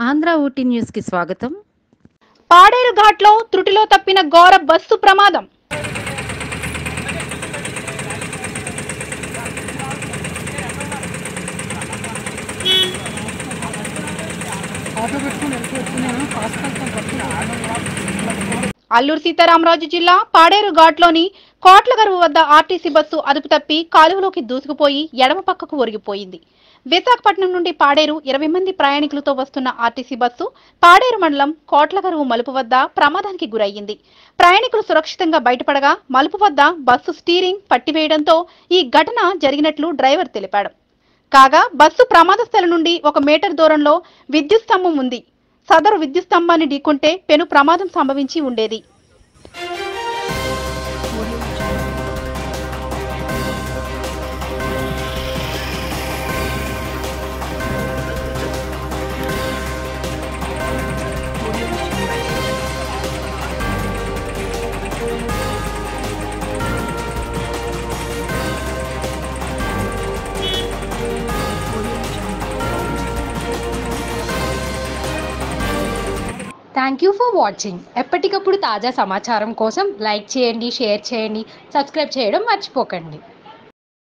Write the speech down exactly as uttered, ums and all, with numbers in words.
Andhra Ooty news కి స్వాగతం. పాడేరు ఘాట్లో త్రుటిలో తప్పిన ఘోర బస్సు ప్రమాదం. అల్లూరు సీతారామరాజు జిల్లా పాడేరు ఘాట్లోని కోట్లగరువు వద్ద ఆర్టీసీ బస్సు అదుపు తప్పి కాలువలోకి దూసుకుపోయి ఎడమ పక్కకు ఒరిగిపోయింది. విశాఖపట్నం నుండి పాడేరు ఇరవై మంది ప్రయాణికులతో వస్తున్న ఆర్టీసీ బస్సు పాడేరు మండలం కోట్లగరువు మలుపు వద్ద ప్రమాదానికి గురయ్యింది. ప్రయాణికులు సురక్షితంగా బయటపడగా మలుపు వద్ద బస్సు స్టీరింగ్ పట్టివేయడంతో ఈ ఘటన జరిగినట్లు డ్రైవర్ తెలిపాడు. కాగా బస్సు ప్రమాద స్థలం నుండి ఒక మీటర్ దూరంలో విద్యుత్ స్తంభం ఉంది. సదరు విద్యుత్ స్తంభాన్ని ఢీకొంటే పెను ప్రమాదం సంభవించి ఉండేది. Thank you for watching. ఎప్పటికప్పుడు తాజా సమాచారం కోసం లైక్ చేయండి, షేర్ చేయండి, సబ్స్క్రైబ్ చేయడం మర్చిపోకండి.